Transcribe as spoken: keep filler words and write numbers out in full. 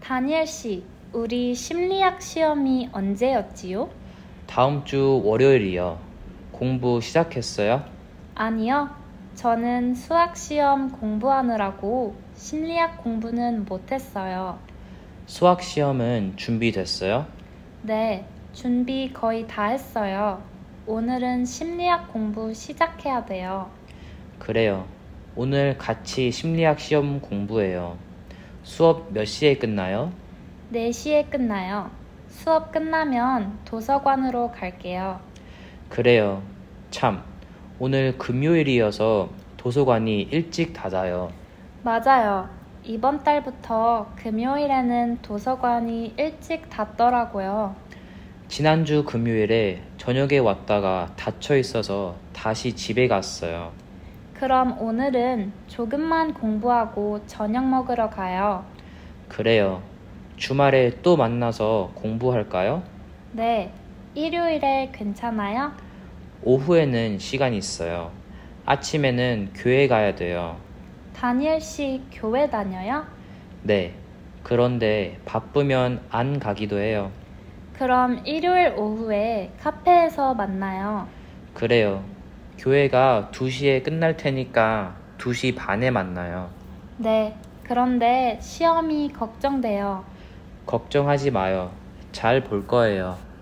다니엘 씨, 우리 심리학 시험이 언제였지요? 다음 주 월요일이요. 공부 시작했어요? 아니요. 저는 수학 시험 공부하느라고 심리학 공부는 못했어요. 수학 시험은 준비됐어요? 네, 준비 거의 다 했어요. 오늘은 심리학 공부 시작해야 돼요. 그래요. 오늘 같이 심리학 시험 공부해요. 수업 몇 시에 끝나요? 네 시에 끝나요. 수업 끝나면 도서관으로 갈게요. 그래요. 참, 오늘 금요일이어서 도서관이 일찍 닫아요. 맞아요. 이번 달부터 금요일에는 도서관이 일찍 닫더라고요. 지난주 금요일에 저녁에 왔다가 닫혀 있어서 다시 집에 갔어요. 그럼 오늘은 조금만 공부하고 저녁 먹으러 가요. 그래요. 주말에 또 만나서 공부할까요? 네, 일요일에 괜찮아요? 오후에는 시간 있어요. 아침에는 교회 가야 돼요. 다니엘 씨 교회 다녀요? 네. 그런데 바쁘면 안 가기도 해요. 그럼 일요일 오후에 카페에서 만나요. 그래요. 교회가 두 시에 끝날 테니까 두 시 반에 만나요. 네, 그런데 시험이 걱정돼요. 걱정하지 마요. 잘 볼 거예요.